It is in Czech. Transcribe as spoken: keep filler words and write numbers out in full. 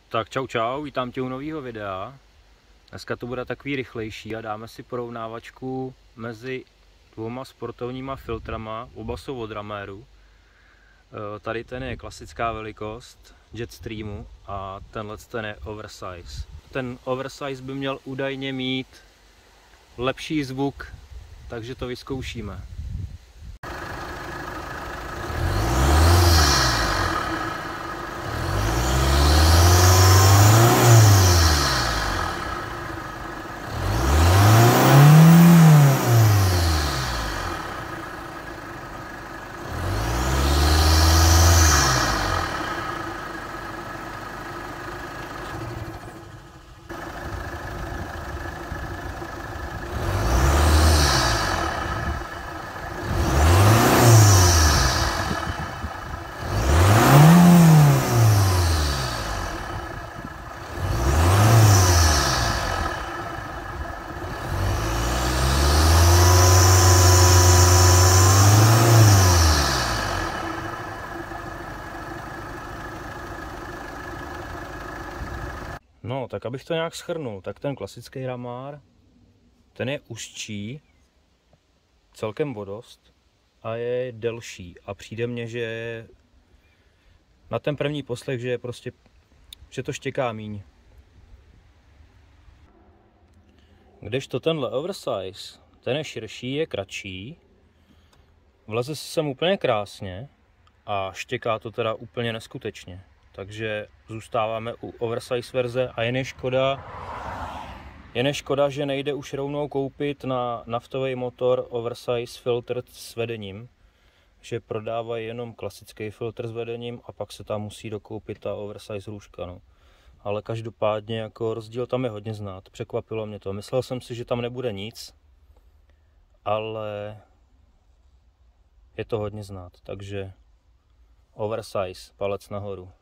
Tak čau čau, vítám tě u nového videa. Dneska to bude takový rychlejší a dáme si porovnávačku mezi dvouma sportovníma filtrama, oba jsou od Rameru. Tady ten je klasická velikost Jetstreamu a tenhle ten je oversize. Ten oversize by měl údajně mít lepší zvuk, takže to vyzkoušíme. No, tak abych to nějak shrnul, tak ten klasický Ramar, ten je užší, celkem vodost a je delší a přijde mně, že na ten první poslech, že je prostě, že to štěká míň. Kdežto tenhle oversize, ten je širší, je kratší, vleze se sem úplně krásně a štěká to teda úplně neskutečně. Takže zůstáváme u oversize verze a jen je škoda, jen je škoda, že nejde už rovnou koupit na naftový motor oversize filtr s vedením, že prodávají jenom klasický filtr s vedením a pak se tam musí dokoupit ta oversize růžka. No. Ale každopádně jako rozdíl tam je hodně znát, překvapilo mě to. Myslel jsem si, že tam nebude nic, ale je to hodně znát, takže oversize, palec nahoru.